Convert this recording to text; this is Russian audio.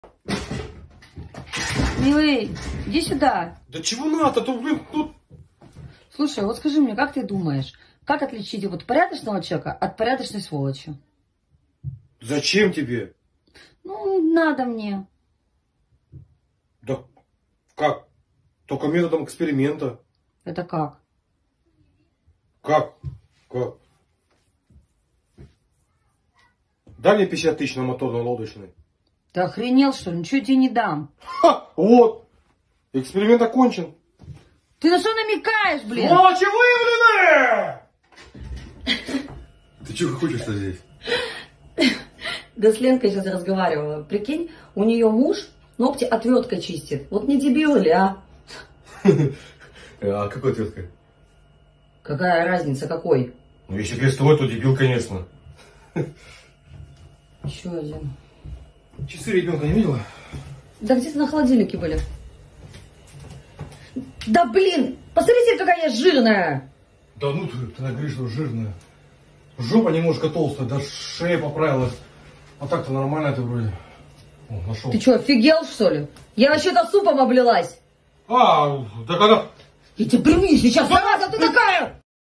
Милый, иди сюда. Да чего надо? Тут, блин, тут... Слушай, вот скажи мне, как ты думаешь, как отличить вот порядочного человека от порядочной сволочи? Зачем тебе? Ну, надо мне. Да как? Только методом эксперимента. Это как? Как? Как? Дай мне 50 тысяч на моторно-лодочный. Ты охренел, что ли? Ничего тебе не дам. Ха! Вот! Эксперимент окончен. Ты на что намекаешь, блин? Сволочи выявлены! Ты чего хочешь-то здесь? Да с Ленкой сейчас разговаривала. Прикинь, у нее муж ногти отверткой чистит. Вот не дебил ли, а? А какой ответкой? Какая разница, какой? Ну, если крестовой, то дебил, конечно. Еще один. Часы ребенка не видела? Да где-то на холодильнике были. Да блин, посмотрите, какая я жирная. Да ну ты говоришь, что жирная. Жопа немножко толстая, даже шея поправилась. А так-то нормально ты вроде. О, нашел. Ты что, офигел, что ли? Я вообще-то супом облилась. А, да когда... Я тебе прими сейчас, зараза ты такая!